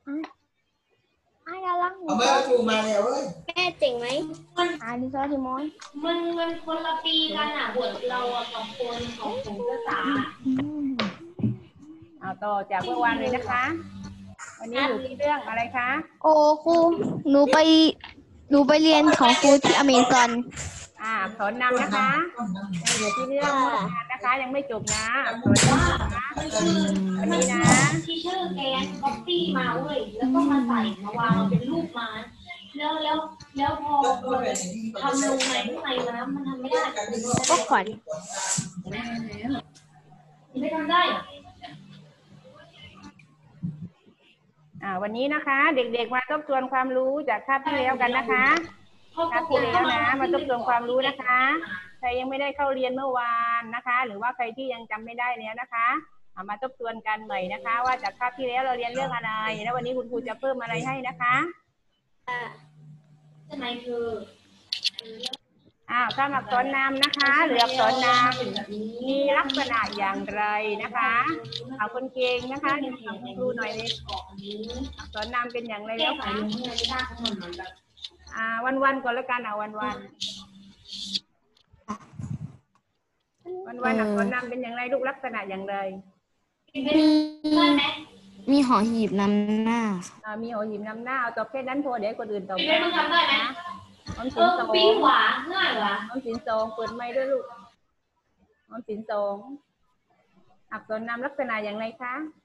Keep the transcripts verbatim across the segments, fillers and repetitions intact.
อ่ะกำลังเอาแม่ครูมาแล้วเว้ยแม่เจ๋งไหมอ่าดิซอทิมอนมันมันคนละปีกันอ่ะบทเราอ่ะกับคนของผมภาษาเอาต่อจากเมื่อวานเลยนะคะ วันนี้อยู่ที่เรื่องอะไรคะโอ้ครูหนูไปหนูไปเรียนของครูที่อเมซอนอ่าอักษรนำนะคะอยู่ที่เรื่องเมื่อวานนะคะ ยังไม่จบนะอักษรนำนะคะวันนี้นะที่ชื่อแกนก๊อปปี้มาเว้ยแล้วก็มาใส่มาวางเป็นรูปมาแล้วแล้วแล้วพอทำลงในข้างในนะมันทำไม่ได้ก็ขวัญไม่ทำได้อ่าวันนี้นะคะ เด็กๆมาทบทวนความรู้จากคาบที่แล้วกันนะคะคาบที่แล้วนะมาทบทวนความรู้นะคะใครยังไม่ได้เข้าเรียนเมื่อวานนะคะ หรือว่าใครที่ยังจำไม่ได้แล้วนะคะเอามาทบทวนกันใหม่นะคะ ว่าจากคาบที่แล้วเราเรียนเรื่องอะไรแล้ววันนี้คุณครูจะเพิ่มอะไรให้นะคะทำไมคืออ้าวคำอักษรนามนะคะหรืออักษรนามมีลักษณะอย่างไรนะคะเอาคนเก่งนะคะนี่ถามคุณครูหน่อยเลยอักษรนามเป็นอย่างไรแล้วคะอ่าวันวันๆก่อนละกันเอาวันวันวันวันๆอักษรนามเป็นอย่างไรลูกลักษณะอย่างไรมีหอหีบนำหน้าอ่ามีหัวหินนำหน้าเอาตอบแค่นั้นพอเดี๋ยวคนอื่นตอบพี่เบนมันทำได้ไหมออมเอสินอสองปีขวาง่ายเหรอออมสินสองเปิดไมค์ด้วยลูกออมสินสองอักษรนามลักษณะอย่างไรคะ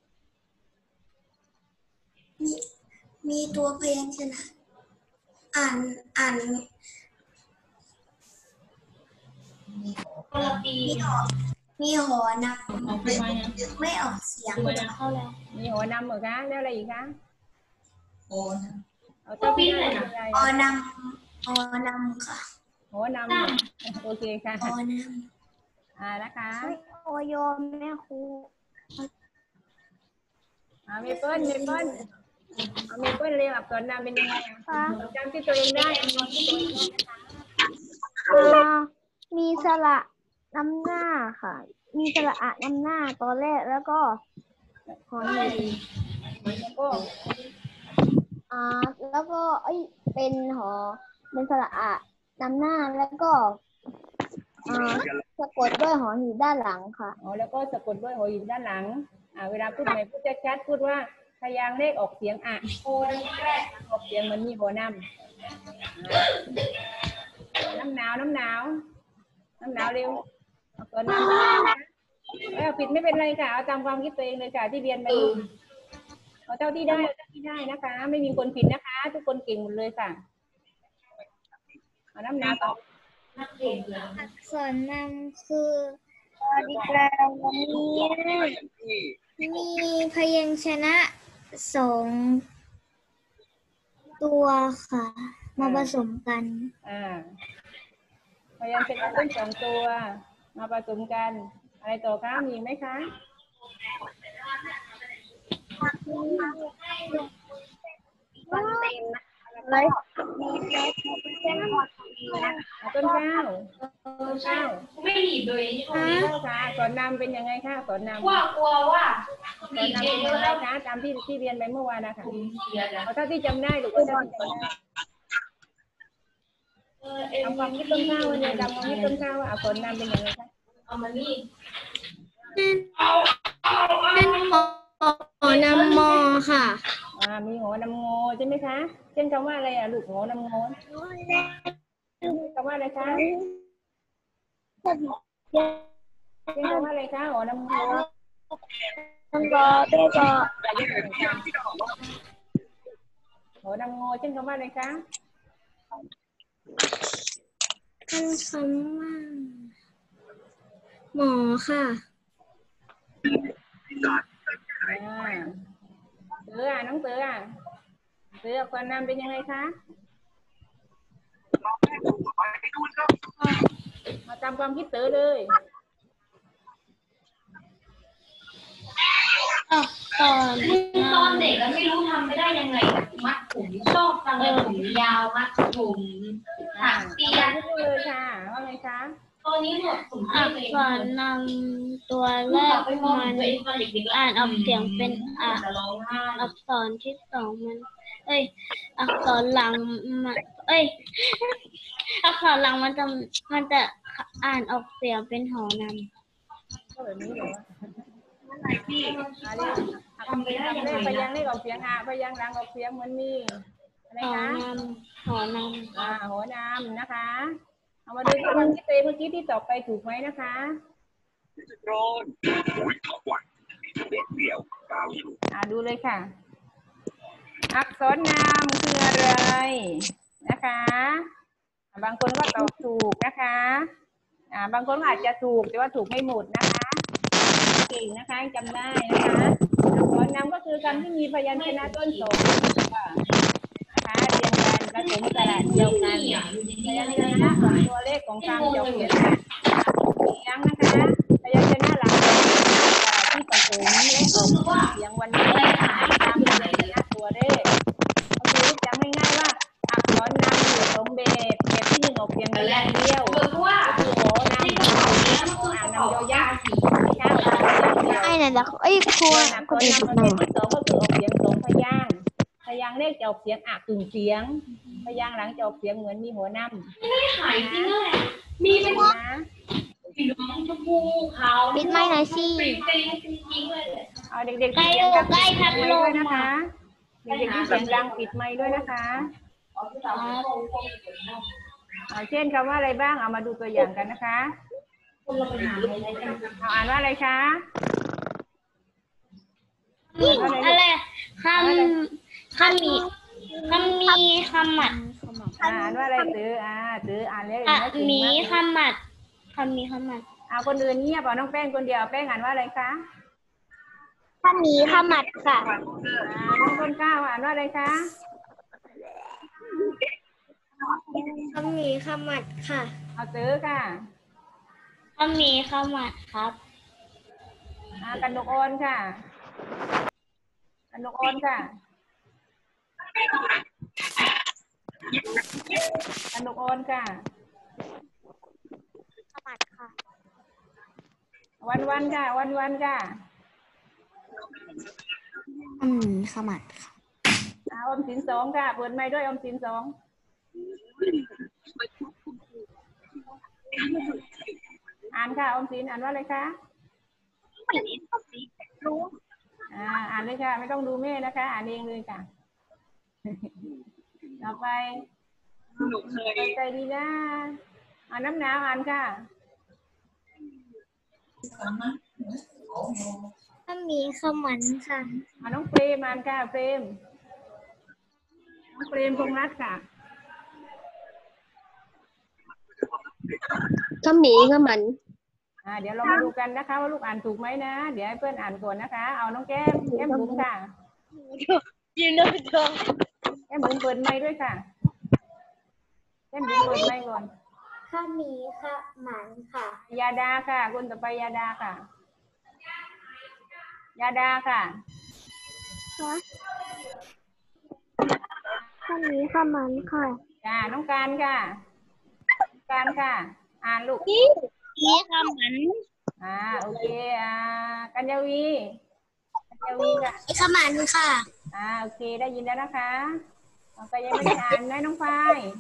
มีมีตัวพยัญชนะอ่านอ่านคนละปีมีหอมีหอนำไม่ไม่ออกเสียงเข้าแล้วมีหัวนำเหรอคะแล้วอะไรอีกคะโอ้นะเอาตัวที่ได้เป็นอะไรออนำออนำค่ะหัวนำโอเคค่ะออนอ่านะคะโอโยแม่ครูอ่าเมเปิ้ลเมเปิ้ลเอาเมเปิ้ลเรียงอักษรนามเป็นยังไงอ่ะจำที่ตัวเองได้จำที่ตัวเองได้นะคะอ่ามีสระนำหน้าค่ะ มีสระอะนำหน้าตอนแรกแล้วก็หอหีบแล้วก็อ่าแล้วก็เอ้ยเป็นหอเป็นสระอะนำหน้าแล้วก็อ่าสะกดด้วยหอหีบด้านหลังค่ะอ๋อแล้วก็สะกดด้วยหัวหินด้านหลังอ่าเวลาพูดใหม่พูดชัดๆพูดว่าพยางค์เลขออกเสียงอ่ะโคนแรกออกเสียงเหมันมีหัวนำอ่าน้ำหนาวน้ำหนาวน้ำหนาวเร็วอักษรนามไม่เอาผิดไม่เป็นไรค่ะเอาตามความคิดตัวเองเลยค่ะที่เรียนไปเอาเท่าที่ได้เอาเท่าที่ได้นะคะ ไม่มีคนผิดนะคะ ทุกคนเก่งหมดเลยค่ะเอาน้ำหนาวต่อนักเรียนเหรออักษรนำคือดีกราวันนี้มีพยัญชนะสองตัวค่ะ มาผสมกันอ่าพยายามเป็นต้นสองตัวมาผสมกัน อะไรต่อคะมีไหมคะอะไรอ่าต้นข้าวต้นข้าวไม่หนีบโดยต้นข้าวค่ะสอนนำเป็นยังไงคะสอนนำว่ากลัวว่าสอนนำเป็นยังไงคะตามที่ที่เรียนไปเมื่อวานนะคะเอาเท่าที่จำได้หรือว่าเท่าที่จำได้เออเอ็มทำความคิดต้นข้าวเนี่ยจำความคิดต้นข้าวว่าอักษรนำเป็นยังไงคะเอามานี่เป็นหอนำมอค่ะอ่ามีหัวนำโงใช่ไหมคะเช่นคำว่าอะไรอ่ะลูกหัวนำโงคำว่าอะไรคะเช่นคำว่าอะไรคะหัวนำโงนำบอเบกอหัวนำโงเช่นคำว่าอะไรคะท่านคำว่าหมอค่ะอ่าเต๋ออ่ะน้องเต๋ออ่ะเต๋ออักษรนำเป็นยังไงคะมาตามความคิดเต๋อเลยตอนตอนเด็กก็ไม่รู้ทำไม่ได้ยังไงมัดผมชอบทำอะไรผมยาวมัดผมถักเปียตามความคิดเลยค่ะว่าไงคะตอนอนนี้หมดผมอักษรนำตัวแรกมันอ่านออกเสียงเป็นอะร้องไห้อักษรที่สองมัน เอ้ย อักษรหลังมันเอ้ย อักษรหลังมันจะมันจะอ่านออกเสียงเป็นหอนำก็แบบนี้เหรออะไรพี่อะไรทำไปได้ยังไงพยางค์เลขออกเสียงอ่ะพยางค์หลังออกเสียงเหมือนมีอะไรหอคะนำหอนำอ่าหัวนำนะคะ เอามาดูที่ความคิดเองเมื่อกี้ที่ตอบไปถูกไหมนะคะอ่าดูเลยค่ะ อักษรนามคืออะไรนะคะ บางคนก็ตอบถูกนะคะอ่าบางคนอาจจะถูกแต่ว่าถูกไม่หมดนะคะเก่งนะคะจำได้นะคะอักษรนามก็คือคำที่มีพยัญชนะต้นสองนะคะเรียงกันผสมสระเดียวกันพยัญชนะของตัวเลขของคำจะเขียนเสียงนะคะพยัญชนะหลังที่ผสมและออกเสียงวันนี้ตามพยัญชนะตัวเลขก็คือจำง่ายๆว่าอักษรนำอยู่สองแบบแบบที่หนึ่งออกเสียงเป็นอย่างเดียวก็คือโหนำกับอ่างนำยอยักษ์ข้าวไอ้นั่นแหละไอ้ครูอักษรนำประเภทที่สองก็คือออกเสียงสองพยางค์พยางค์แรกจะออกเสียงอะกึ่งเสียงพยางค์หลังจะออกเสียงเหมือนมีหัวนำไม่หายจริงเลยมีเป็นนะสีน้องชมพูขาวปิดไม้หน่อยสิเป็นจริงเลยเอาเด็กๆที่เสียงดังปิดไมค์ด้วยนะคะเด็กๆที่เสียงดังปิดไมค์ด้วยนะคะเอาเช่นคำว่าอะไรบ้างเอามาดูตัวอย่างกันนะคะคนเราไปหาอะไรกันเอาอ่านว่าอะไรคะอะไรคำคำมีคำมีคำหมัดอ่านว่าอะไรตืออ่าตืออ่านแล้วอะหมีคำหมัดคำมีคำหมัดเอาคนอื่นเงียบเอาน้องแป้งคนเดียวแป้งอ่านว่าอะไรคะถ้ามีขมัดค่ะอ่าน้องต้นข้าวอ่านว่าอะไรคะคำมีคำหมัดค่ะเอาตือค่ะคำมีคำหมัดครับอ่ากันนกออนค่ะกันนกออนค่ะกันนกออนค่ะขมัดค่ะวันวันค่ะ วันวันค่ะอืมขมัดค่ะอาออมสินสองค่ะเปิดไมค์ด้วยออมสินสองอ่านค่ะออมสินอ่านว่าอะไรคะอ่าอ่านเลยค่ะไม่ต้องดูแม่นะคะ อ่านเองเลยค่ะต่อไปใจดีนะอ่านน้ำหนาวอ่านค่ะคำมีคำหมันค่ะอ่านน้องเฟรมอ่านค่ะเฟรมน้องเฟรมพงษ์รัตน์ค่ะขมีขมันอ่าเดี๋ยวเรามาดูกันนะคะว่าลูกอ่านถูกไหมนะเดี๋ยวให้เพื่อนอ่านก่อนนะคะ เอาน้องแก้มแก้มบุ๋มค่ะยืนเลยจ้ะแก้มบุ๋มเปิดไมค์ด้วยค่ะแก้มบุ๋มเปิดไมค์ก่อนคำมีคำหมันค่ะยาดาค่ะคนต่อไปยาดาค่ะ ยาดาค่ะขมีขมันค่ะจ้าน้องการค่ะน้องการค่ะ อ่านลูกมีคำหมันอ่าโอเคอ่ากัญญาวีกัญญาวีค่ะมีคำหมันค่ะอ่าโอเคได้ยินแล้วนะคะน้องก็ยังไม่ได้อ่านนะน้องฝ้าย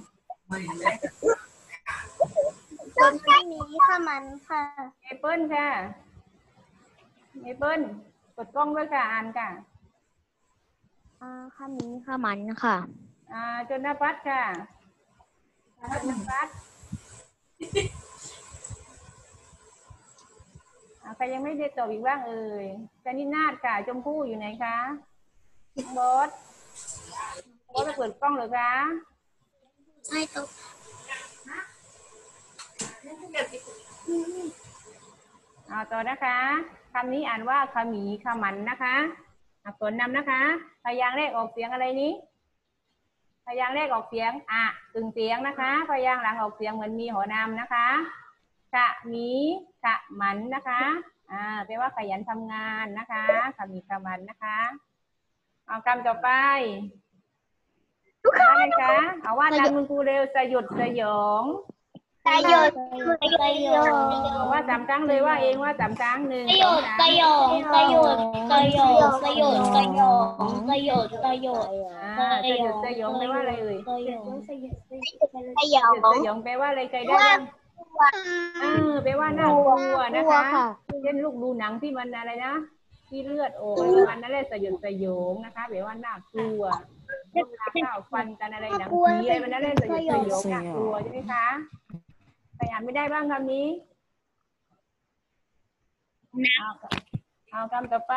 ต้นมีคำหมันค่ะเมเปิ้ลค่ะเมเปิ้ลกดกล้องด้วยค่ะอ่านค่ะอ่าขมีขมันค่ะอ่าจนพัฒน์ค่ะจนพัฒน์อ่าใครยังไม่ได้ตอบอีกบ้างเอ่ยจานินาถค่ะชมพู่อยู่ไหนคะบอสบอสไปเปิดกล้องเหรอคะใช่ตุ๊กเอาต่อนะคะคำนี้อ่านว่าขมีขมันนะคะอักษรนำนะคะพยางค์แรกออกเสียงอะไรนี้พยางค์แรกออกเสียงอะกึ่งเสียงนะคะพยางค์หลังออกเสียงเหมือนมีหอนำนะคะขมีขมันนะคะอ่าแปลว่าขยันทำงานนะคะขมีขมันนะคะเอาคำต่อไปว่าไงคะเอาว่าตามคุณครูเร็วสยดสยองประโยชน์ประโยชน์บอกว่าสามครั้งเลยว่าเองว่าสามครั้งหนึ่งประโยสองชน์สามประโยชน์ประโยชน์ประโยชน์ประโยชน์ประโยชน์ประโยชน์ประโยชน์อ่าสยดสยองแปลว่าอะไรเอ่ยประโยชน์ประโยสยดสยองแปลว่าอะไรใครได้บ้างเออแปลว่าน่ากลัวนะคะเช่นลูกดูหนังที่มันอะไรนะที่เลือดออกอะไรประมาณนั้นแหละสยดสยองนะคะแปลว่าน่ากลัวข้าวฟันกันอะไรหนังผีอะไรมันนั่นแหละสยดสยองน่ากลัวใช่ไหมคะใครอ่านไม่ได้บ้างคำนี้เอาเอาคำต่อไป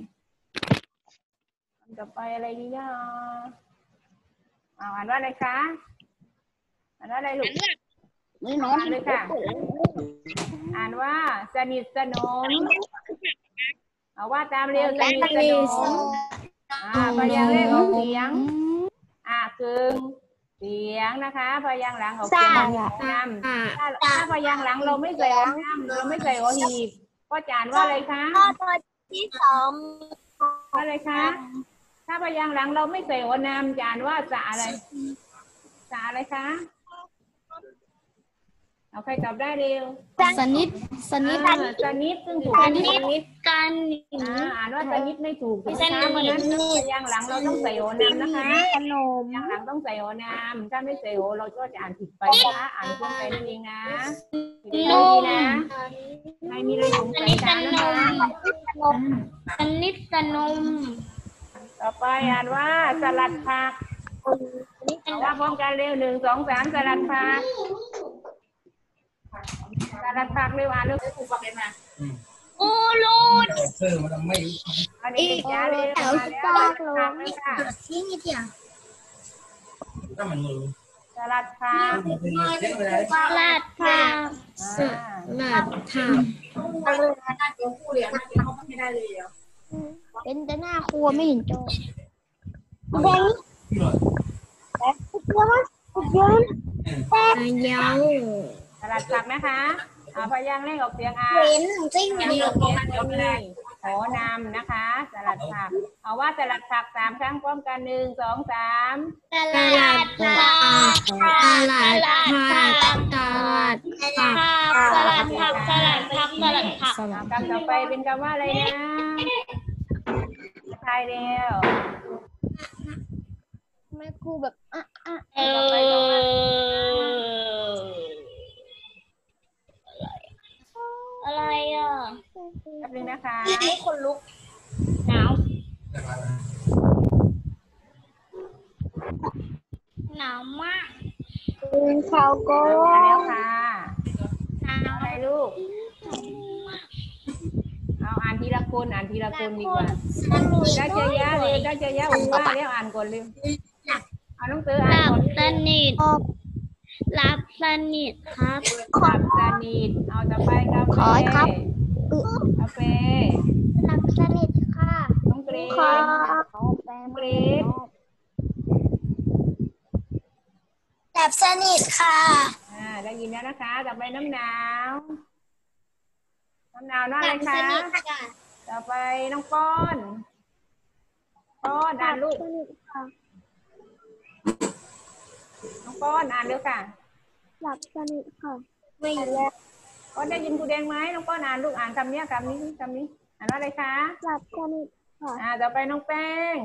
คำต่อไปอะไรดีนะเอาอ่านว่าอะไรคะอ่านว่าอะไรลูกอ่านเลยค่ะอ่านว่าสนิทสนมเอาว่าตามเร็วสนิทสนมอ่าพยางค์แรกออกเสียงอ่ากึ่งเสียงนะคะพยางค์หลังออกเสียงนำถ้าถ้าพยางค์หลังเราไม่ใส่ออนำเราไม่ใส่อหีบก็จะอ่านว่าอะไรคะตัวที่สองว่าอะไรคะถ้าพยางค์หลังเราไม่ใส่ออนำจะอ่านว่าสะอะไรสะอะไรคะเอาใครตอบได้เร็วสนิทสนิทอ่าสนิทซึ่งถูกสสนินิททกันอ่าอ่านว่าสนิทไม่ถูกถูกไหมคะเพราะฉะนั้นพยางค์หลังเราต้องใส่โอนามนะคะขนมพยางค์หลังต้องใส่โอนามถ้าไม่ใส่โอเราก็จะอ่านผิดไปนะคะอ่านเพิ่มไปนั่นเองนะดีนะไม่มีอะไรสงสสัยนิทสกันนนะคะมสนิทสนมต่อไปอ่านว่าสลัดผักเอาว่าพร้อมกันเร็วหนึ่งสองสามสลัดผักสลัดผักเร็วอ่านเร็วโอ้ลูดเออมันไม่อันนี้จ้าเร็วมาแล้วผักเลยค่ะทิ้งอีกอย่างถ้ามันมือสลัดผักมันเป็นเล็กเลยสลัดผักอ่าสลัดผักเป็นแต่หน้าครัวไม่เห็นโจแบงค์ที่หน่อยเยอะเยาสลัดผักนะคะเอาพยางค์เลขออกเสียงอ่าเว้นจริงยังออกเสียงยังมีขอนำนะคะ สลัดผักเอาว่าสลัดผักสามครั้งพร้อมกันหนึ่งสองสามสลัดผักสลัดผักสลัดผักสลัดผักสลัดผักสลัดผักเอาคำต่อไปเป็นคำว่าอะไรนะทายเร็วแม่ครูแบบอ่ะอ่ะเอออะไรอ่ะแป๊บนึงนะคะคนลุกหนาวหนาวมากเป็นข้าวโก้มาแล้วค่ะหนาวอะไรลูกเอาอ่านทีละคนอ่านทีละคนดีกว่าได้เจยะเร็วได้เจยะผมว่าแล้วอ่านก่อนเร็วเอาน้องเต๋อหอ่านลับก่อนสนิทหลับสนิทครับหลับสนิทเอาต่อไปกาแฟกาแฟหลับสนิทค่ะน้องเกรซค่ะขอแปลเกมารซหลับสนิทค่ะอ่าได้ยินแล้วนะคะต่อไปน้ำหนาวน้ำหนาวน่าอะไรคะต่อไปน้องป้อนป้อนอ่านลูกน้องป้อนอ่านเร็วค่ะหลับสนิทค่ะไม่แล้วป้อนได้ยินครูแดงไหมน้องป้อนอ่านลูกอ่านคำนี้คำนี้คำนี้อ่านว่าอะไรคะหลับสนิทค่ะอ่าต่อไปน้องแป้ง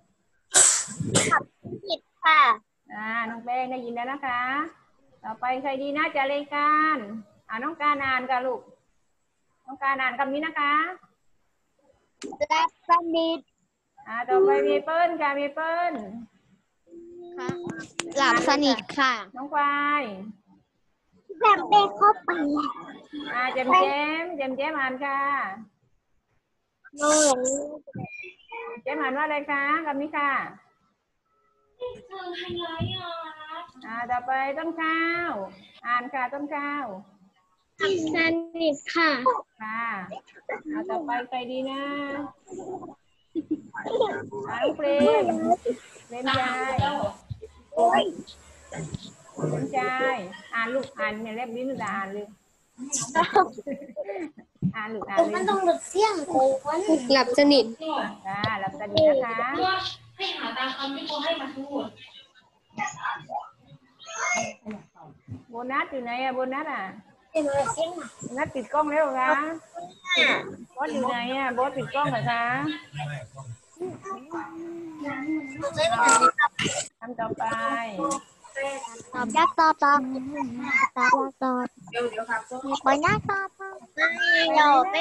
ผิดค่ะอ่าน้องแป้งได้ยินแล้วนะคะ ต่อไปใครดีน่าจะรายการอ่าน้องการอ่านค่ะลูกน้องการอ่านคำนี้นะคะหลับสนิทอ่าต่อไปเมเปิ้ลค่ะเมเปิ้ลค่ะหลับสนิทค่ะน้องควายหลับเด็กเข้าไปอ่าเจมเจมเจมเจมอ่านค่ะโน่นเจมอ่านว่าอะไรคะคำนี้ค่ะเธอทำไรอ่ะอ่าต่อไปต้นข้าวอ่านค่ะต้นข้าวหลับสนิทค่ะค่ะอ่าต่อไปใครดีนะอ่าน้องเฟรมเฟรมใจเฟรมใจอ่านลูกอ่านเนี่ยเล็บลิ้นจะอ่านเลยอ่านลูกอ่านเลยมันต้องหลุดเสียงโกนหลับสนิทค่ะหลับสนิทนะคะว่าให้หาตามคำที่เขาให้มาทั้งหมดวนัสอยู่ไหนอะโบนัสอะโบนัสปิดกล้องแล้วเหรอคะบอสอยู่ไหนอะบอสปิดกล้องเหรอคะทำต่อไปตอบยากตอบตอบตอบตอบบอลยากตอบตอบเราไม่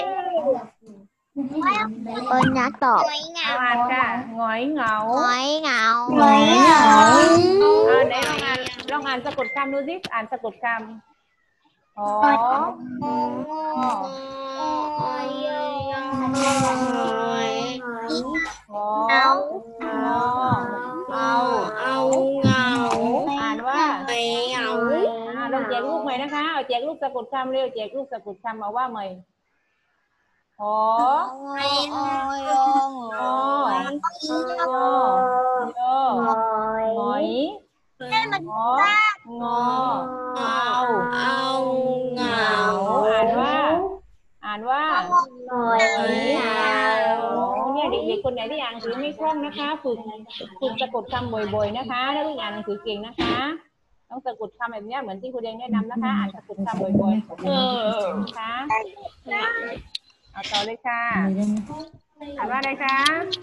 บอลยากตอบอ่านค่ะหงอยเหงาหงอยเหงาหงอยเหงาอ่าไหนลองอ่านลองอ่านสะกดคำดูสิอ่านสะกดคำอ๋ออ๋อเอาเอาเอาเหงาอ่านว่าเหงาอ่าลองแจกลูกใหม่นะคะเอาแจกลูกสะกดคำเร็วแจกลูกสะกดคำเอาว่าใหม่อ๋ออ๋ออ๋อหงอยอ๋องอเอาเอาเหงาอ่านว่าอ่านว่าหงอยเนี่ยเด็กๆคนไหนที่อ่านหนังสือไม่คล่องนะคะฝึกฝึกสะกดคำบ่อยๆนะคะถ้าเพิ่งอ่านหนังสือเก่งนะคะต้องสะกดคำแบบนี้เหมือนที่ครูแดงแนะนำนะคะอ่านสะกดคำบ่อยๆเออนะคะเอาต่อเลยค่ะอ่านว่าอะไรคะ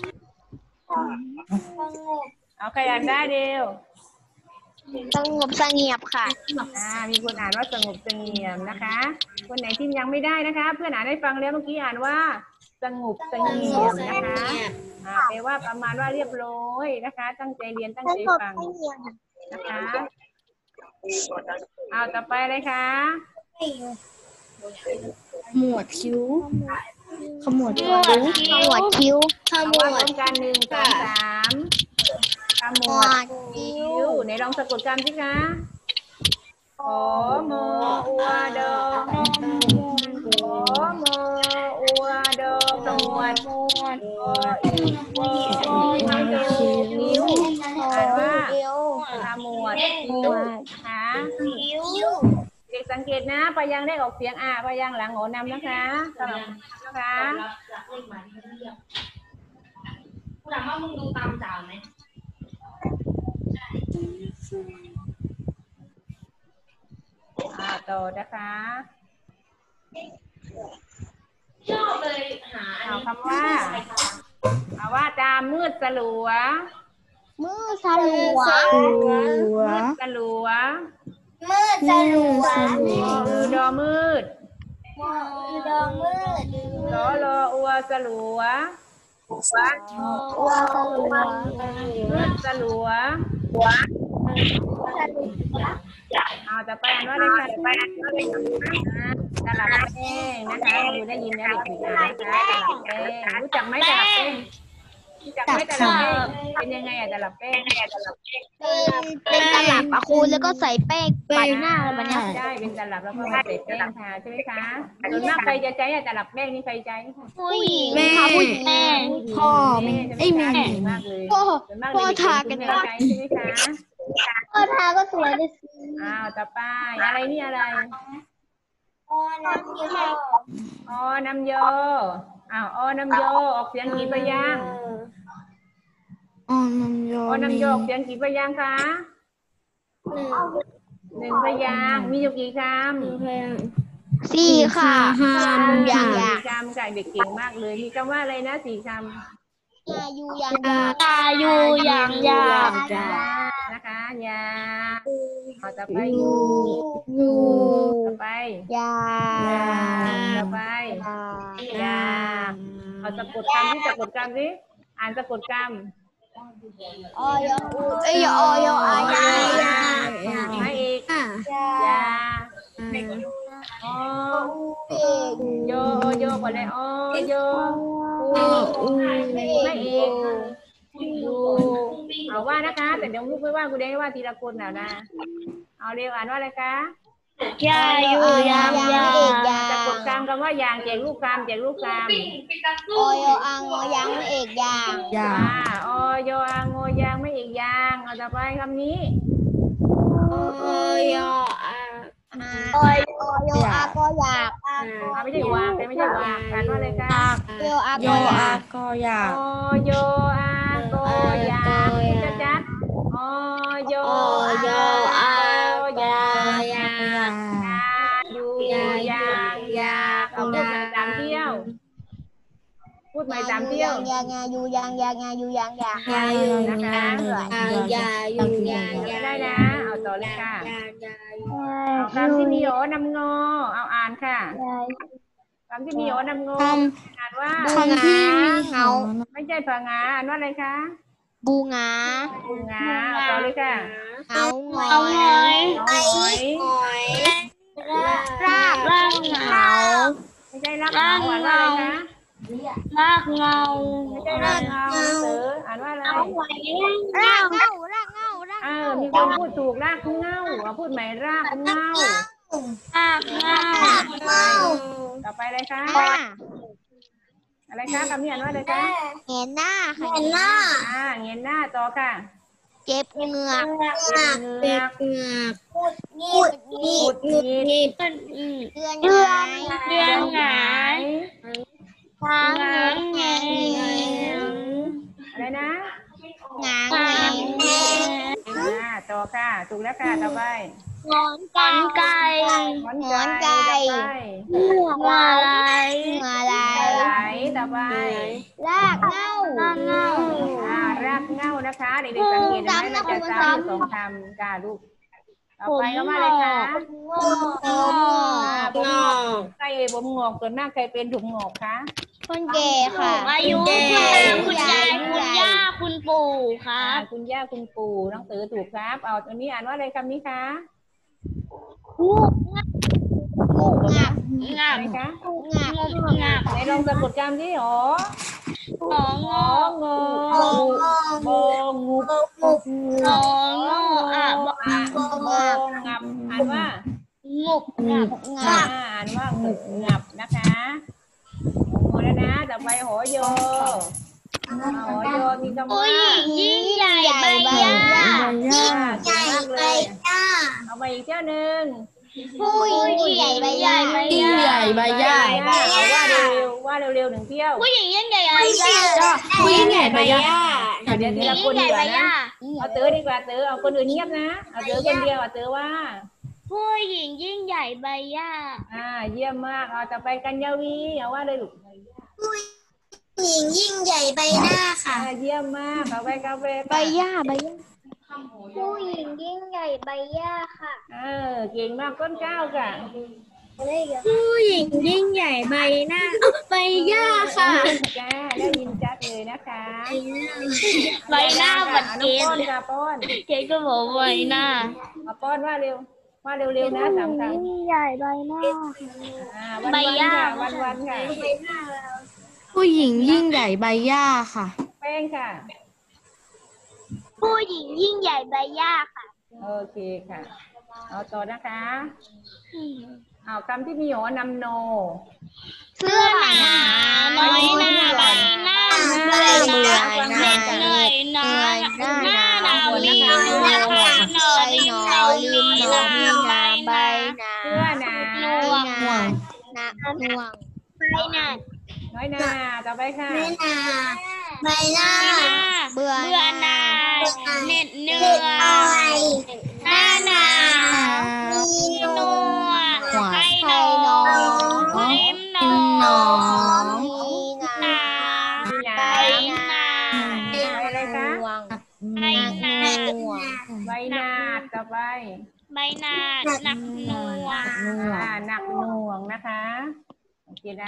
เอาใครอ่านได้เดียวสงบเสงี่ยมค่ะอ่ามีคนอ่านว่าสงบเสงี่ยมนะคะคนไหนที่ยังไม่ได้นะคะเพื่อนอ่านให้ฟังแล้วเมื่อกี้อ่านว่าสงบเสงี่ยมนะคะอ่าแปลว่าประมาณว่าเรียบร้อยนะคะตั้งใจเรียนตั้งใจฟังนะคะเอาต่อไปเลยค่ะหมวดคิ้วขมวดขมวดคิ้วขมเอาวว่าดพร้อมกันหนึ่งสองสามขมวดคิ้วไหนลองสะกดคำสิคะขอมออัวเดอขอมออัวเดอขมวดขออีวอทำดูคิ้วอ่านว่าขมวดคิ้วค่ะเด็กสังเกตนะพยางค์ได้ออกเสียงอ่าพยางค์หลังโอนำนะคะสำหรับนะคะกูถามว่ามึงดูตามจ่าไหมอ่าต่อนะคะชอบเลยหาเอาคำว่าเอาว่าตามืดสลัวมือสลัวมืดสลัวมืดสลัวมือดอมืดดอมืดสอรออัวสลัวอัวสลัวมืดสลัวเอาจะไปอ่านว่าอะไรคะไปอ่านว่าอะไรคะตลับแป้งนะคะดูได้ยินนะเด็กๆนะคะตลับแป้งรู้จักไหมตลับแป้งรู้จักไหมตลับแป้งเป็นยังไงอะตลับแป้งตลับแป้งเป็นตลับอะคุณแล้วก็ใส่แป้งปัดหน้าอะไรแบบนี้ใช่เป็นตลับแล้วก็ใส่แป้งทาใช่ไหมคะส่วนมากใครจะใช้ตลับแป้งนี่ใครใช้ผู้หญิงแม่ค่ะผู้หญิงแม่พ่อแม่ไอ้แม่มากเลยพ่อส่วนมากพ่อเด็กๆทากันคุณแม่ใช้ใช่ไหมคะพ่อทาก็สวยเลยสิอ้าวต่อไปอะไรนี่อะไรอ๋อน้ำยาออน้ำโยอ้าวออน้ำโยออกเสียงกี่พยางค์อ๋อน้ำยาออน้ำโยออกเสียงกี่พยางค์คะหนึ่งพยางค์มีอยู่กี่คำสี่ค่ะอย่างสี่อย่างคำไก่เด็กเก่งมากเลยมีคำว่าอะไรนะสี่คำยาอยู่อย่างตาอยู่อย่างยากยานะคะยาเอาต่อไปอยู่อยู่ต่อไปยาต่อไปยาเอาสะกดคำที่สะกดคำสิอ่านสะกดคำออยอูเอ้ยออยอายายามาอีกยาโอโยโอโยก่อนเลยโอโยอูไม่อีกดูเอาว่านะคะแต่เดี๋ยวลูกไม่ว่ากูได้ว่าทีละคนนะนะเอาเร็วอ่านว่าอะไรคะยาอยู่อย่างยากจะกดคำคำว่าอย่างแจกลูกคำแจกลูกคำออยอังอยังเอกยางอ่าโอโยอังโงยางไม่อีกยางเอาต่อไปคำนี้โอยออาออยออยอาก็อยากอ่าไม่ใช่วางแต่ไม่ใช่วางอ่านว่าอะไรคะโยอาโยก็อยาอาก ก็อยากโอโยอาโกยางจัดจัดโอโยโอยออาโกยางไปสามเที่ยวยางยางยูยางยางยางยูยางยางยาอยู่นะคะยายาอยู่ยาไม่ยาได้นะ เอาต่อเลยค่ะยายาเอาคำที่มีโอนำงอ เอาอ่านค่ะคำที่มีโอนำงอคอ่านว่าคำที่มีเหาไม่ใช่ผงาอ่านว่าอะไรคะบูงาปูงาเอาต่อเลยค่ะเหาหงอเอาหอยเอาหอยหอยรากรากเหงาไม่ใช่รักเหงาอ่านว่าอะไรคะรากเงาไม่ใช่รักเหงาหนังสืออ่านว่าอะไรเอาไว้รากเงารากเงารากเออมีคนพูดถูกรากเงาเอาพูดใหม่รากเงารากเงาต่อไปอะไรคะหน้าอะไรคะคำนี้อ่านว่าอะไรคะเห็นหน้าค่ะเห็นหน้าอ่าเงยหน้าต่อค่ะเจ็บเหงือกเงือกเหงือกพูดงีดหงุดหงิดต้นอืเดือนเดือนหงายเดือนหงายช้างหงายแงงอะไรนะหงางหางแงแงอ่าต่อค่ะถูกแล้วค่ะต่อไปงอนไก่ไก่หงอนไก่ต่อไปหัวไหลเหงาลาไหลยต่อไปรากเงาเงาอ่ารากเหง้านะคะเด็กๆสังเกตไหมเราจะซ้ำสองคำค่ะลูกต่อไปก็มาเลยค่ะผมงอกผมงอกใครผมงอกส่วนมากใครเป็นถุงงอกคะคนแก่ค่ะอายุคุณตาคุณยายคุณย่าคุณปู่ครัอ่าบคุณย่าคุณปู่น้องตือถูกครับเอาตัวนี้อ่านว่าอะไรคำนี้คะงูงับงัอะบไรคะงับงบงับไหนลองสะกดคำที่หอของหงอองอโบงูบของงออ่ะอ่ะโบงับอ่านว่างบงับอ่าอ่านว่าหงุบงับนะคะหมดแล้วนะต่อไปหอโยหอโยมีคำผู้ว่าหญิงยิ่งใหญ่ใบหญ้ายิ่งใหญ่เลไปยจ้าเอาไปอีกเจ้าหนึ่งผู้หญิงใหญ่ใบหญ้ายิ่งใหญ่ใบหญ้าเอาว่าเร็วๆว่าเร็วๆหนึ่งเที่ยวผู้หญิงยิ่งใหญ่ใบหญ้าผู้หญิงใหญ่ใบหญ้าเดี๋ยวทีละคนดีกว่านะเอาเต๋อดีกว่าเต๋อเอาคนอื่นเงียบนะเอาเต๋อคนเดียวเอาเต๋อว่าผู้หญิงยิ่งใหญ่ใบหญ้าอ่าเยี่ยมมากเอาต่อไปกันยาวีเอาว่าเลยลูกหญิงยิ่งใหญ่ใบหน้าค่ะอ่าเยี่ยมมากเอาไปกาแฟใบหญ้าใบหญ้าผู้หญิงยิ่งใหญ่ใบหญ้าค่ะเออเก่งมากต้นข้าวค่ะผู้หญิงยิ่งใหญ่ใบหน้าใบหญ้าค่ะจ้าได้ยินชัดเลยนะคะใบหน้าบัดเอาเกน้องณป้อนฑ์ค่ะป้อนเกณฑ์ก็บอกใบหน้าเอาป้อนว่าเร็วว่าเร็วๆนะสามคำยิ่งใหญ่ใบหน้าอ่าวันวันค่ะวันวันค่ะผู้หญิงยิ่งใหญ่ใบหญ้าค่ะแป้งค่ะผู้หญิงยิ่งใหญ่ใบหญ้าค่ะโอเคค่ะ เอาต่อนะคะเอาคำที่มีหอนำโนเสื้อหนาน้อยหน้าใบหน้าเบื่อเหนื่อยเหนื่อยน้อยหน้าหนาวรีบหนอนหนอใบรีหนบอหนอลืรีมบหนหนออมีหนาใบหนาเสื้อหนาหนวกหน่วงหนักหน่วงใบหน้าน้อยหนาต่อไปค่ะใบหน้าใบหน้าเบื่อเบื่อหน่ายเหน็ดเหนื่เด็ดออ้อย ยหน้าหนาวมีหนหนววดดไข่หนอริมหนอหนองมีหนาหนามีหนาใบหนาใบอะไรคะหน่วงใบหนาหน่วงใบหนาดต่อไปใบหนาหนักหน่วงหน่วอ่าง หนักหน่วงนะคะโอเคนะ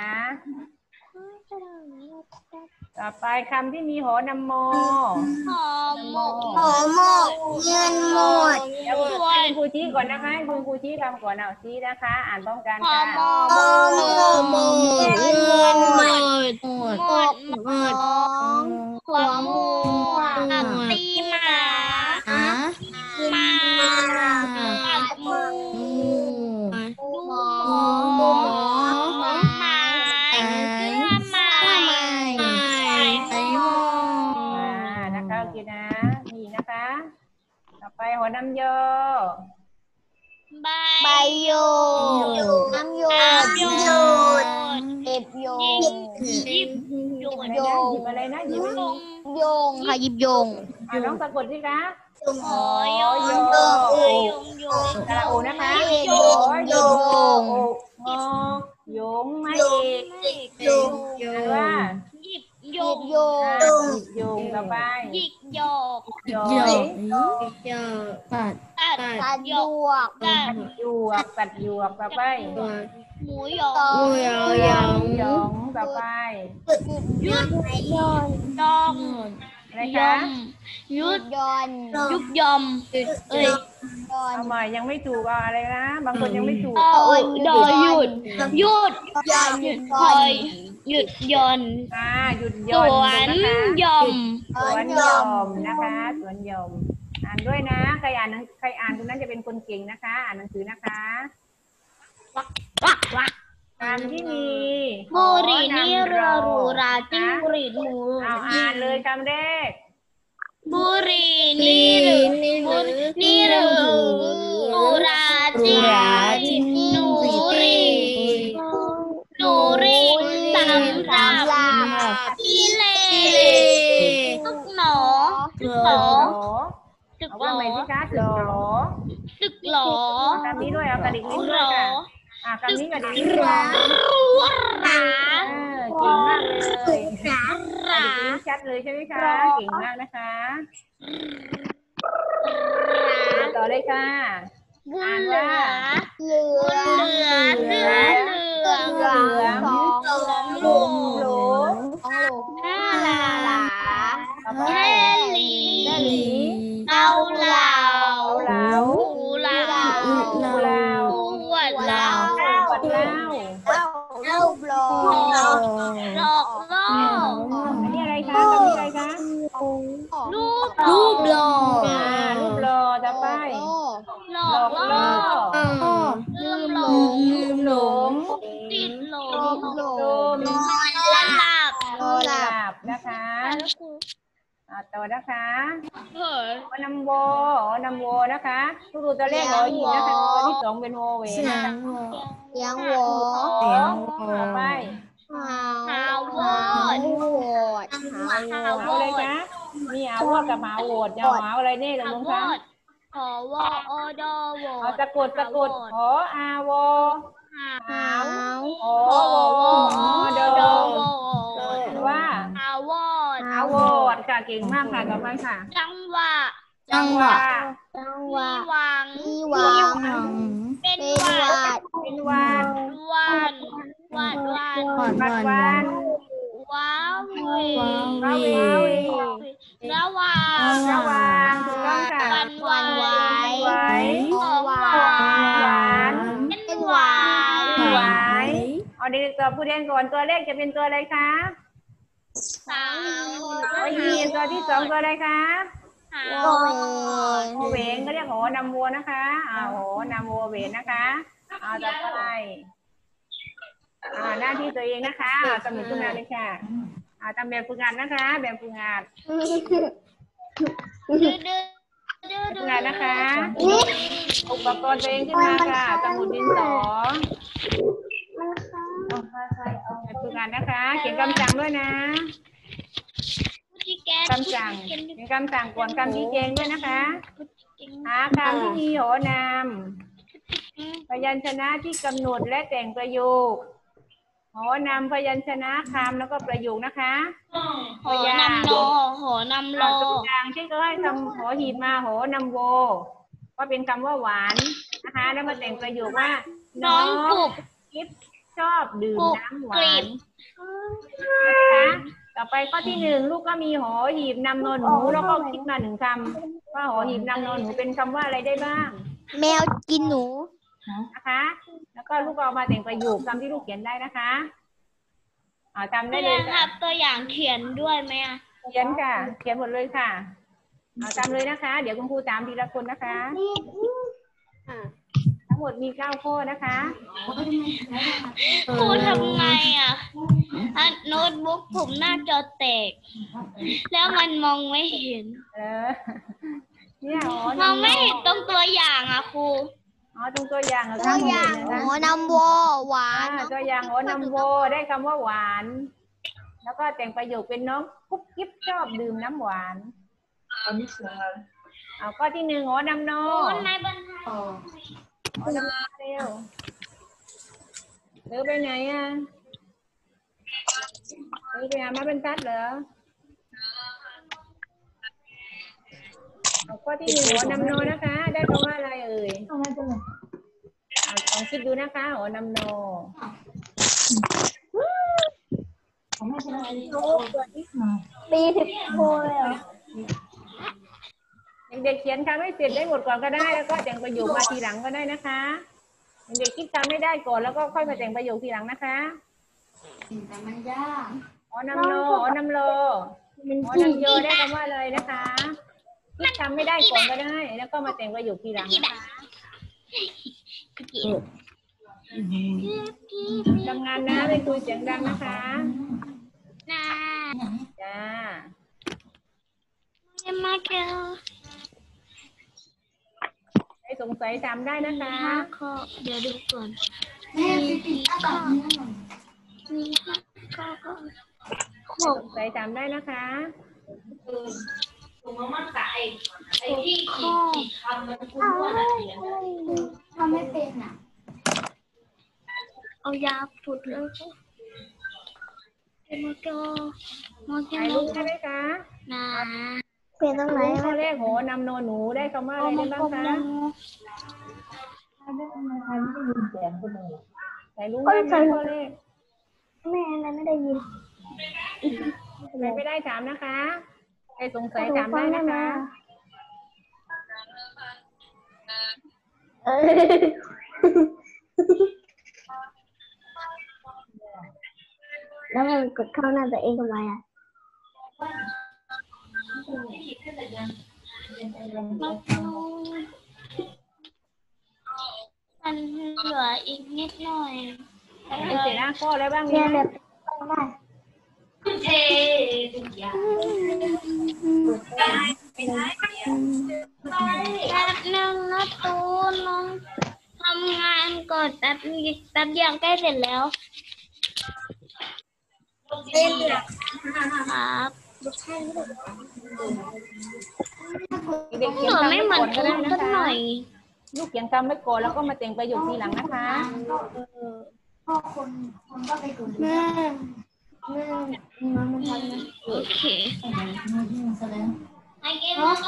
ต่อไปคำที่มีหอนำโมหอมหมกหอหมกเงินหมดเดี๋ยวคุณครูชี้ก่อนนะคะให้คุณครูชี้คำก่อนเอาชี้นะคะ อ่านพร้อมกันหอค่ะมหมกหอหมกเงินหมดหมดหมดหมดหัวหมูตีหมาอ่ะหมาอับหมูหมอหมอหมายเสื้อหมายไอ้หมออ่านะคะโอเคนะมีอีกนะคะ ต่อไปหัวนำโยใบใบโยน้ำโยน้ำหยดเก็บโยยิบหยดอะไรนะหยิบอะไรนะหยิบอะไรโยงค่ะหยิบโยงอ่าน้องสะกดสิคะหอยงยงยงกระโอนะคะโยงหยิบโยงงอโยงไม่เอกหยุดอ่านว่าหยิบโยหยิงบโยอ่าง หยิบโยงต่อไปหยิกโยกย้อหยอกยหยอกตัดตัดตัดโยหยกวกตัดหยวกตัดหยวกต่อไปตัวหมูหยองหมูหยองหยองหยองต่อไปยุดยอนยองอะไรยคะอมยุดยอนยุดยอมเอ้ยยอนเอาใหม่ยังไม่ถูกเอาอะไรนะบางคนยังไม่ถูกดอดอหยุดหยุดยอนหยุดคอยหยุดยอนอ่าหยุดสย่อนวนนะคะยอมสวนยอมนะคะสวนยอมอ่านด้วยนะใครอ่านหนังใครอ่านตรงนั้นจะเป็นคนเก่งนะคะ อ่านหนังสือนะคะวักวักคำที่มีบุรีนี่หรออนำรูราจิ้งหรีดหมูเอาอ่านเลยคำแรกบุรีนี่หรือบุนี่หรือรูราจิ้งหรีดหนูรีหนูรีสำหรับที่เลตึกหนอหลหอหรอตึกเอาหลว่าอใหม่สิคะตึกหรอตึกหลอคำนี้ด้วยเอากระดิกลิ้นหด้รวยอค่ะอ่ะคำนี้กระดิกลิ้นด้วยหราเออเก่งมากเลยกระดิกหราลิ้นชัดเลยใช่ไหมคะเก่งมากนะคะอ่ะต่อเลยค่ะบุญเหลือเหลือเหลือเสื้อเหลืองเหลืองสองสองโหลโหลสองโหลห้าลาลาต่อไปแค่ลีแม่หลีเกาเหลาเอาเหลาหูเหลาหูเหลาปวดเหลาปวดเหล้าเล่าบลอหลอกล่ออันนี้อะไรคะตอนนี้อะไรคะรูปรูปหล่ออ่ารูปหล่อต่อไปหลหลออก กล่ล่ออลืมหลงลืมหลงติดหลลงมลโดมมหลับโดหลับนะคะอ่าต่อนะคะเฮ้ยโอนำโวโอนำโวนะคะลูกดูตัวเลขหอหีบนะคะตัวที่สองเป็นโวเวเสียนะคะงหัวเสียงโหวเสียงหัวต่อไปหาหาวหาโวโหวดหาหาโหววดเอาเลยคะมีหาวอดกับหาโหวดจะเอาหาอะไรเนี่ยตกหาลงวคะอดขอวออดอวอเอาดสะกดสะกดขออาวอหาหาวโอ้ขอโหวอโดดอมวอดว่าหาวอดหาวอดค่ะเก่งมากค่ะต่อไปค่ะจังหวะจังหวะจังหมีวะหวังมีหวังหวังเป็นเป็นหวัหวัดดเป็นวันวันวันวันหวานวันหวานวันว้าวเวว้าวว้าเวระหว่างระหว่างถูกต้องค่ะวันไหววันไหวไหวของหวาหวาน นเป็นหวานหวายเอาเด็กๆตอบผู้เรียนก่อนตัวเลขจะเป็นตัวอะไรคะสามโอ้ยมีตัวที่สองตัวอะไรคะหาโอวเวโอเวนก็เรียกโหนำวัวนะคะอ่าโหนำวัวเวนนะคะเอาต่อไปอ่าหน้าที่ตัวเองนะคะเอาสมุดฝึกงานเลยค่ะอ่าทำแบบฝึกงานนะคะ แบบฝึกงานดื้อดื้อดื้อฝึดื้กองานนะคะอุปกรณ์ตัวเองขึ้นมาค่ะสมุดดินสอแบบฝึกงานนะคะ เขียนคำสั่งด้วยนะที่แกคำสั่งเขียนคำสั่งก่อนคำชี้แจงด้วยนะคะ หาคำที่มีโหนำพยัญชนะที่กำหนดและแต่งประโยคโหนำพยัญชนะคำแล้วก็ประโยคนะคะหอนำโนหอนำโลเราตัวอย่างเช่นก็ให้คำหอหีบมาโหนำโวก็เป็นคำว่าหวานนะคะ แล้วมาแต่งประโยคว่าน้องกรุบกิฟชอบดื่มกรุบน้ำหกวารีนบนะคะต่อไปข้อที่หนึ่งลูกก็มีหอหีบนำนอนหนูแล้วก็คิดมาหนึ่งคำว่าหอหีบนำนอนหนูเป็นคำว่าอะไรได้บ้างแมวกินหนูนะคะ แล้วก็ลูกเอามาแต่งประโยคคำที่ลูกเขียนได้นะคะอ่าทำได้เรีเลย ยนคค่ะรับตัวอย่างเขียนด้วยไหมอ่ะเขียนค่ะ เขียนหมดเลยค่ะเอาทำเลยนะคะ เดี๋ยวคุณครูตามทีละคนนะคะทั้งหมดมีเก้าข้อนะคะครูทำไงอ่ะอันโน้ตบุ๊กผมหน้าจอแตก แล้วมันมองไม่เห็นเออเนี่ยอ๋อมองไม่เห็นตรงตัวอย่างอ่ะครูอ๋อตรงตัวอย่างเหรอตัคะวอย่างนะหัคะวนำโวหวาอ่าน ตัวอย่างอ๋อนำโวได้คำว่าหวาน แล้วก็แต่งประโยคเป็นน้องกุ๊บกิ๊บชอบดื่มน้ำหวานเอาข้อที่หนึ่งอ๋อนำโนโน้ตในบรรทัดอ๋อนำโนเร็วเธอไปไหนอ่ะนี่ไปอ่านมาเป็นทัดเหรอข้อที่หนึ่งหอนำโนนะคะ ได้คำว่าอะไรเอ่ยเอาลองคิดดูนะคะหอนำโนปีสิบโมเลยเหรอเด็กๆเขียนคำให้เสร็จได้หมดก่อนก็ได้แล้วก็แต่งประโยคมาทีหลังก็ได้นะคะเด็กๆคิดคำไม่ได้ก่อนแล้วก็ค่อยมาแต่งประโยคทีหลังนะคะแต่มันยากหอนำโนหอนำโลหอนำโยได้คำว่าอะไรนะคะคิดคำไม่ได้ก่อนก็ได้แล้วก็มาแต่งประโยคทีหลังนะคะทำงานนะไม่คุยเสียงดังนะคะจ้ามาเกลไม่สงสัยถามได้นะคะข้อเดี๋ยวดูก่อนแม่ไปปิดหน้าต่างมีห้าข้อก็ไม่สงสัยถามได้นะคะถูกมากๆแต่ไอ้ไอ้ที่ขีดขีดคำมันคุ้นว่าอะไรเนี่ยทำไม่เป็นอ่ะเอายาปุดแล้วก็มาเกลมาเกถ่ายลรูปได้ไหมคะนะเปลี่ยนตรงไหนข้อแรกโหนำโนหนูได้คำว่าอะไรได้บ้างคะถ่ายรูปได้ไหมข้อแรกแม่อะไรไม่ได้ยินใครไม่ได้ถามนะคะใครสงสัยถามได้นะคะเออแล้วมันกดเข้าหน้าตัวเองทำไมอ่ะมาเกลมันเหลืออีกนิดหน่อยไอ้เสร็จหน้าข้อแล้วบ้างเรียเนี่ยนแบบได้เททุกอย่างแป๊บนึงนะตูนน้องทำงานก่อนแป๊บแป๊บเดียวใกล้เสร็จแล้วครับเด็กหเขียนนูคำไม่ไม่เหมืก่ออน นก็ตูได้นนะสักหคะน่อยลูกเขียนคำไว้ก่อนแล้วก็มาแต่งประโยคทีหลังนะคะพ่อคนคนก็ไปกดแม่แม่มันมันทำนะโอเคแสดงไอเกมนะคะ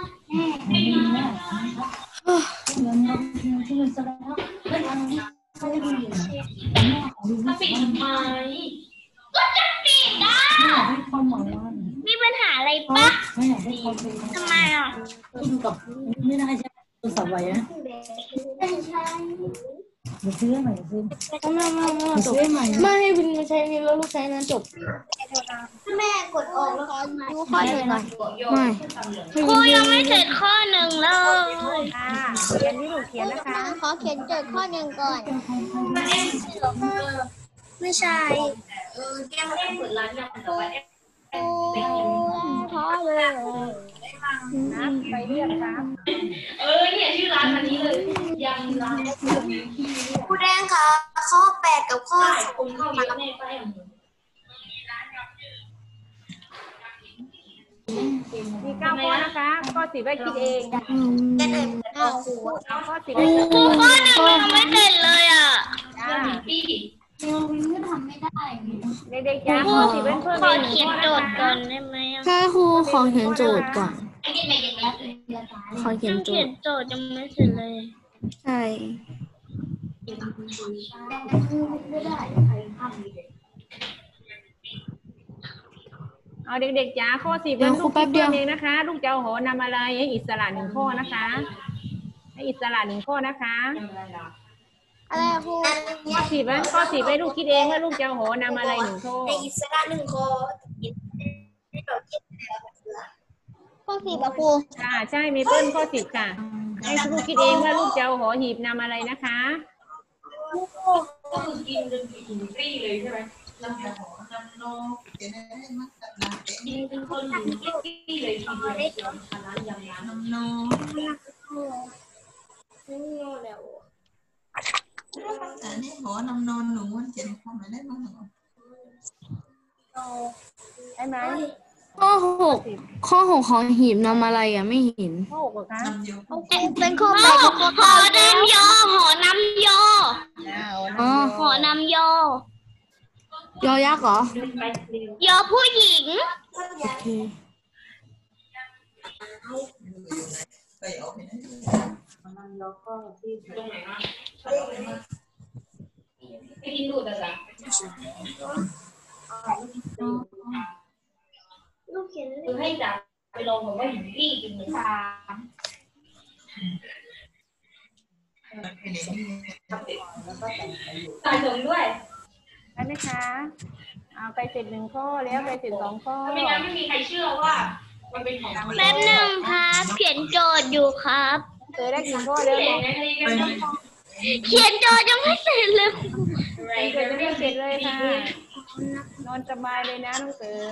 ถ้าปิดทำไมก็จะปิดอ่ะมีปัญหาอะไรปะทำไมอ่ะไม่ได้ใช่โทรศัพท์ไว้นะเดี๋ยวซื้อใหม่ซื้อไม่ไม่ไม่จบไม่ให้วินมาใช้นี้แล้วลูกใช้นั้นจบแม่กดออกแล้วดูข้อหนึ่งก่อนไม่ครูยังไม่เสร็จข้อหนึ่งเลยค่ะเขียนที่ลูกเขียนนะคะขอเขียนโจทย์ข้อหนึ่งก่อนไม่ใช่เออแก้วได้เปิดร้านยังแต่ว่าขอเลยนับไปเรียกครับเออเนี่ยชื่อร้านวันนี้เลยยังร้านครูแดงค่ะข้อแปดกับข้อใช่คนเข้าเยอะแน่ไปอ่ะมีเก้าข้อนะคะข้อสิบไว้คิดเองเป็นเอกอ้าวเอาข้อสิบไว้คิดครูข้อหนึ่งยังไม่เสร็จเลยอ่ะจ้าพี่เออวินก็ทำไม่ได้เด็กๆจ้าข้อสิบไว้เพิ่มขออีกหนึ่งเขียนข้อโจนะทย์คะก่อนได้ไหมอ่ะถ้าครูขอเขียนโจทย์ก่อนไอ้ที่ไม่ยังแล้วเดือนสายขอเขียยันงโจเขียทนย์โจทย์ยังไม่เสร็จเลยใช่ไม่ได้ใครทำเลยเอาเด็กๆจ้าข้อสิบเดี๋ยวครูแป๊บเดียวเองนะคะ ลูกจะเอาหอนำอะไรให้อิสระหนึ่งข้อนะคะ ให้อิสระหนึ่งข้อนะคะอะไรครูข้อสิบไว้ข้อสิบไว้ลูกคิดเองว่าลูกจะเอาหอนำอะไรหนึ่งข้อในอิสระหนึ่งข้อข้อสี่ปะครูค่ะใช่เมเปิลข้อสิบค่ะให้ลูกคิดเองว่าลูกจะเอาหอหีบนำอะไรนะคะก็คือกินจนถึงฟรีเลยใช่ไหมน้ำหอมน้ำนมกินจนคนถึงฟรีเลยทีเดียวร้านยำร้านน้ำนมแต่นี่หอนำนอนหนูมันเจ็บทำไมได้บ้างหรอได้ไหมข้อหกข้อหกของหีบนำอะไรอ่ะไม่เห็นข้อหกเหรอคะนำเยอะเป็นข้อหแปอดกับข้อหอน้ำยอหอน้ำยออ่าอ๋อหอน้ำยอหยอยักษ์เหรอยอผู้หญิงโอเคไปเอาไปนะไปกินดูดอะจ้ะลูกเขียนคือให้จับไปลงเหมือนว่าหินพี่กินเหมือนกันไปไหนนี่ตายตรงด้วยได้ไหมคะเอาไปเสร็จหนึ่งข้อแล้วไปเสร็จสองข้อไม่งั้นไม่มีใครเชื่อว่ามันเป็นของแป๊บหนึ่งครับเขียนโจทย์อยู่ครับเตยได้กี่ข้อแล้วเห็ลูนกไหมคะนี่ก็เขียนโจทย์ยังไม่เสร็จเลยเตยจะไม่เสร็จเลยค่ะนอนสบายเลยนะน้องเต๋อ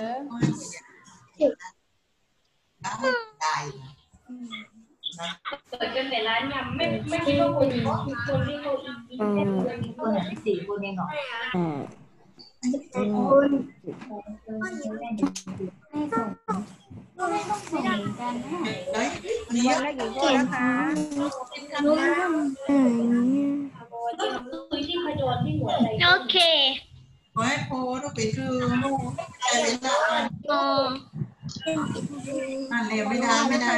ได้เกิดกันแต่ร้านยำไม่ไม่คิดว่าคนคนที่เขาอีกอืมคนไหนสี่คนเองเหรออืมเฮ้ยนี่วันได้กี่ข้อนะคะอืมคือที่ขจรที่หัวใจโอเคไว้โพต้องไปคือแต่เวลาอ๋ออ่านเรียนไม่ได้ไม่ได้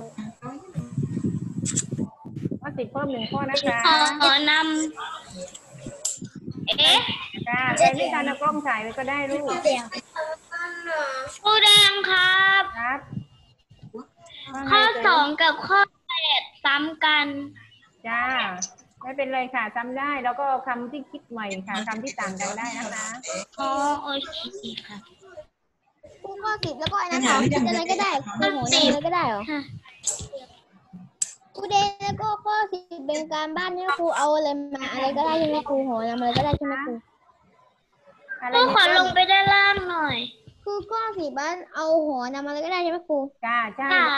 ข้อสิบเพิ่มหนึ่งข้อนะคะขอนำเอ๊ะค่ะใครไม่ทันเอากล้องถ่ายไว้ก็ได้ลูกครูแดงครับครับว่าไงข้อเต๋สองกับข้อแปดซ้ำกันจ้าไม่เป็นไรค่ะจำได้แล้วก็คำที่คิดใหม่ค่ะคำที่ต่างกันได้นะคะอ๋อโอเคค่ะครูข้อสิบแล้วก็อันนั้นเหรอคิดอะไรก็ได้ครูโหนอะไรก็ได้เหรอค่ะครูเดนแล้วก็ข้อสิบเป็นการบ้านเนี่ยครูเอาอะไรมาอะไรก็ได้ใช่ไหมครูโหนอะไรก็ได้ใช่ไหมครูอะไรครูนะขอลงไปด้านล่างหน่อยคือข้อสิบบ้านเอาโหนอะไรก็ได้ใช่ไหมครูจ้าใช่ได้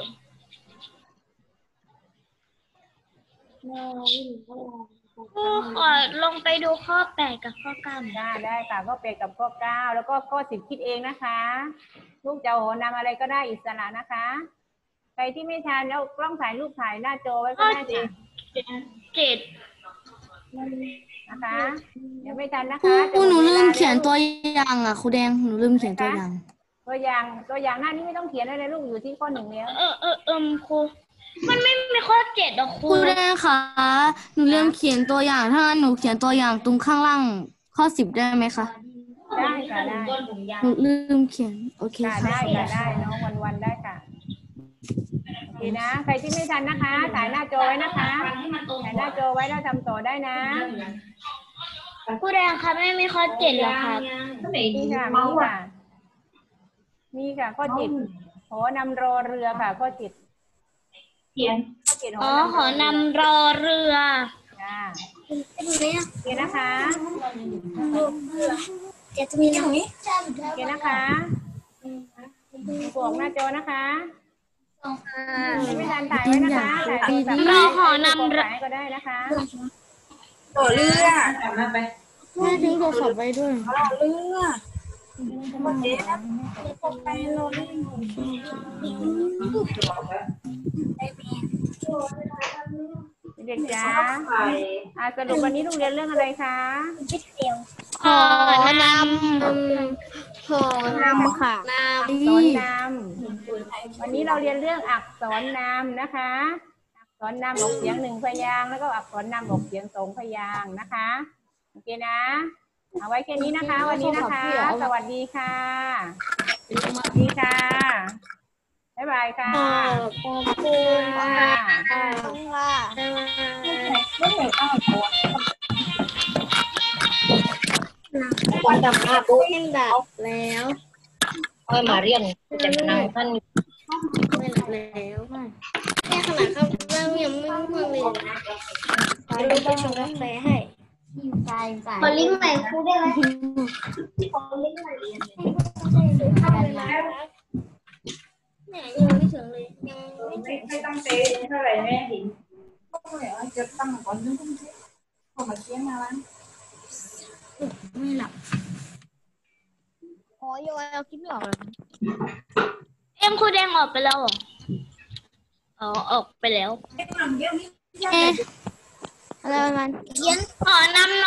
ครูขอลงไปดูข้อแปดกับข้อเก้าหน่อยจ้าได้ค่ะข้อเป็ดกับข้อเก้าแล้วก็ข้อสิบคิดเองนะคะ ลูกจะโหนำอะไรก็ได้อิสระนะคะใครที่ไม่ทันแล้วกล้องถ่ายรูปถ่ายหน้าจอไว้ก็ได้ค่ะเจ็ดนะคะเดี๋ยวไม่ทันนะครูคะครูหนูลืมเขียนตัววอย่างอ่ะครูแดงหนูลืมเขียนตัวอย่างตัวอย่างตัวอย่างหน้านี้ไม่ต้องเขียนอะไรเลยลูกอยู่ที่ข้อหนึ่งแล้วเออเออเอมครูมันไม่มีข้อเจ็ดหรอกคครูรูแดงคะหนูลืมเขียนตัวอย่างถ้างั้นหนูเขียนตัวอย่างตรงข้างล่างข้อสิบได้ไหมคะได้ค่ะได้ก้นผมยาวหนูลืมเขียนโอเคค่ะค่ะได้ค่ะได้น้องวันวันๆได้ค่ะโอเคนะใครที่ไม่ทันนะคะถ่ายหน้าจอไว้นะคะให้มันตรงถ่ายหน้าจอไว้แล้วทำต่อได้นะครูแดงคะไม่มีข้อเจ็ดหรอครับมีค่ะมีค่ะมีค่ะข้อจิตหอนำรอเรือค่ะข้อจิตเขียนข้อจิตอ๋อขอนำรอเรือจ้าโอเคนะคะจะจะมีตรงนี้โอเคนะคะบอกหน้าจอนะคะไม่ทันถ่ายไว้นะคะถ่ายโทรศัพท์รอขอนำเรือถ่ายก็ได้นะคะต่อเรือมาไปแม่ทิ้งโทรศัพท์ไว้ด้วยต่อเรือเด็กจ้าอ่าสรุปวันนี้โรงเรียนเรื่องอะไรคะขอนำโหนำค่ะอักษรนำวันนี้เราเรียนเรื่องอักษรนำนะคะ อักษรนำออกเสียงหนึ่งพยางค์แล้วก็อักษรนำออกเสียงสองพยางค์นะคะโอเคนะเอาไว้แค่นี้นะคะ วันนี้นะคะ สวัสดีค่ะสวัสดีค่ะบ๊ายบายค่ะขอบคุณค่ะค่ะวันดำหน้าปุ๊บเห็นดับแล้วค่อยมาเรียนจะนำท่านไม่หลับแล้วแค่ขนาดเขาเริ่มยังไม่ง่วงเลยนะขอลิงก์ไปชงกาแฟให้ใช่ใช่ขอลิงก์ใหม่ครูได้ไหมขอลิงก์ใหม่เนี่ยยังไม่ถึงเลยยังไม่ถึงไม่ต้องเตะเท่าไหร่แม่เห็นจะตั้งก่อนนึงพอมาเคียงมาแล้วไม่หลับขอโยนเอาคลิปไม่ออกเลยเอ็มครูแดงออกไปแล้วเหรออ๋อออกไปแล้วเอ๊ะอะไรประมาณเขียนขอนำ